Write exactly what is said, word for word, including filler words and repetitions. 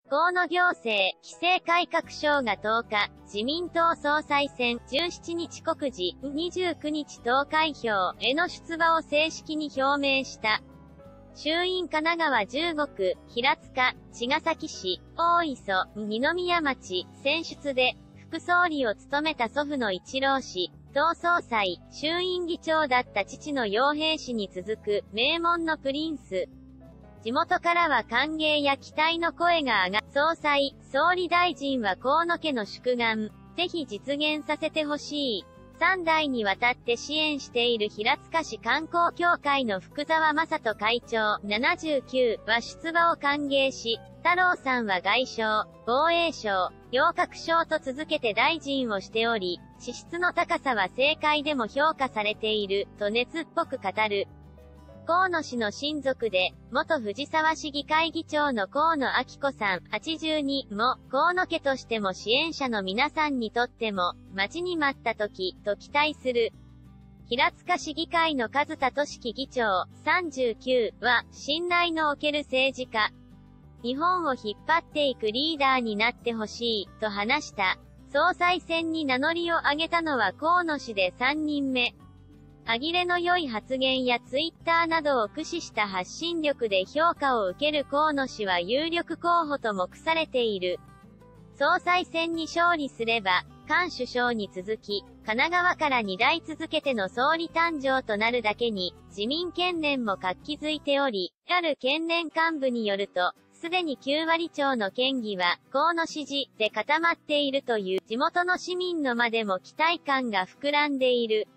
河野行政、規制改革省がとおか、自民党総裁選、じゅうしちにち告示、にじゅうくにち投開票への出馬を正式に表明した。衆院神奈川じゅうごく、平塚、茅ヶ崎市、大磯、二宮町、選出で、副総理を務めた祖父の一郎氏、党総裁、衆院議長だった父の陽平氏に続く、名門のプリンス。地元からは歓迎や期待の声が上が、総裁、総理大臣は河野家の宿願、ぜひ実現させてほしい。さんだいにわたって支援している平塚市観光協会の福沢正人会長、ななじゅうきゅうは出馬を歓迎し、太郎さんは外相、防衛省、行革省と続けて大臣をしており、資質の高さは政界でも評価されている、と熱っぽく語る。河野氏の親族で、元藤沢市議会議長の河野昭子さん、はちじゅうにも、河野家としても支援者の皆さんにとっても、待ちに待った時、と期待する。平塚市議会の数田俊樹議長、さんじゅうきゅうは、信頼のおける政治家。日本を引っ張っていくリーダーになってほしい、と話した。総裁選に名乗りを上げたのは河野氏でさんにんめ。歯切れの良い発言やツイッターなどを駆使した発信力で評価を受ける河野氏は有力候補と目されている。総裁選に勝利すれば、菅首相に続き、神奈川からにだい続けての総理誕生となるだけに、自民県連も活気づいており、ある県連幹部によると、すでにきゅうわりちょうの県議は、河野支持で固まっているという、地元の市民の間でも期待感が膨らんでいる。